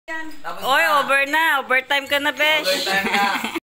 Yan. Oy, over na. Overtime ka na, besh. Overtime na.